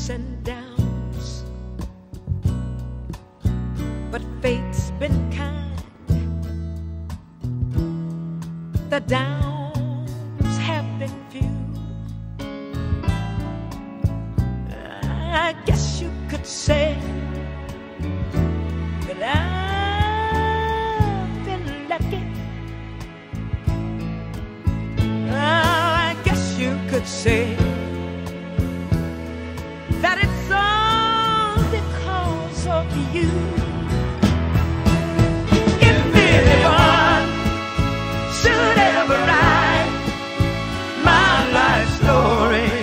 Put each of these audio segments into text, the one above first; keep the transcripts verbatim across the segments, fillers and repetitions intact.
ups and downs, but fate's been kind. The downs have been few. I guess you could say that I've been lucky. I guess you could say that it's all because of you. If anyone should ever write my life story,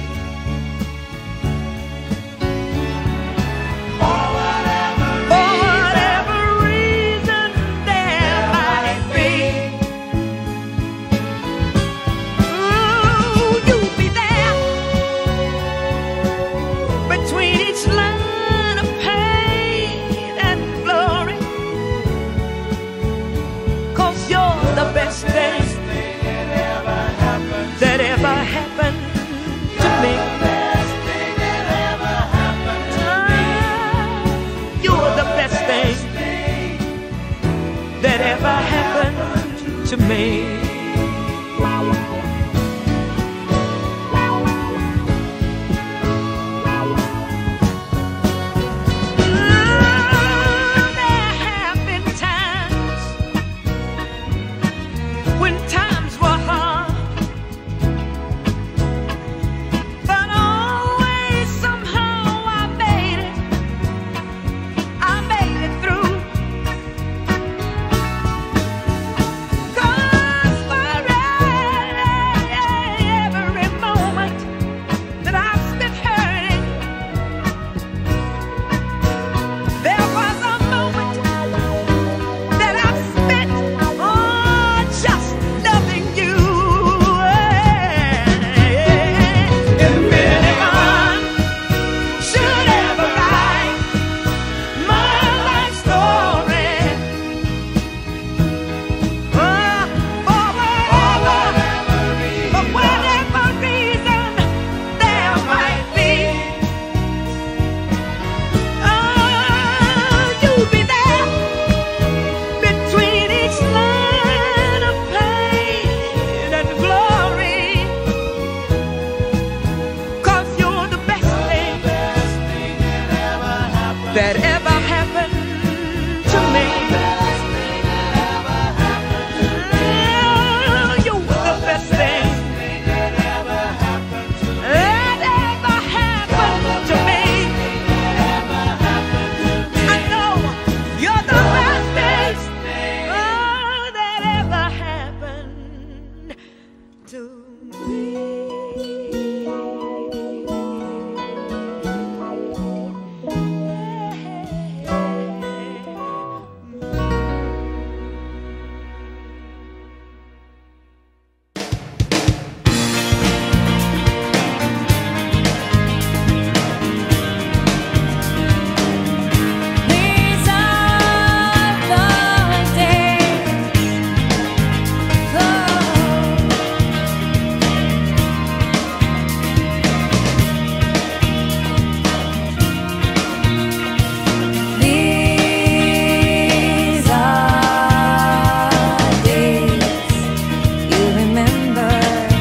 for whatever reason there might be, ooh, you'll be there between each line of pain and glory, 'cause you're the best thing that ever happened to me. You're the best thing that ever happened to me. There have been times when times were hard, but always somehow I made it. I made it through. 'Cause for every moment that I spent hurting, there was a moment that I spent on just loving you. If anyone should ever write my life story, oh, for whatever, for whatever reason there might be, oh, you'll be there between each line of pain and glory, 'cause you're the best thing that ever happened to me. Oh, you're the best thing that ever happened to me. I know you're the best thing, oh, that ever happened to me. These are the days, oh, these are days you remember.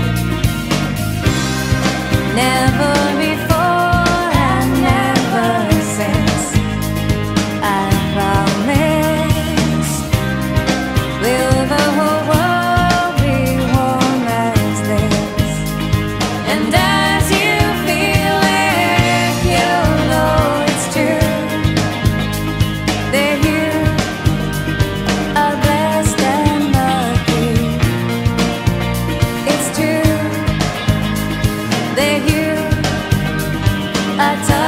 Never before and never since. I promise, will the whole world be warm as this? And as you feel it, you'll know it's true, that you are blessed and lucky. It's true that you are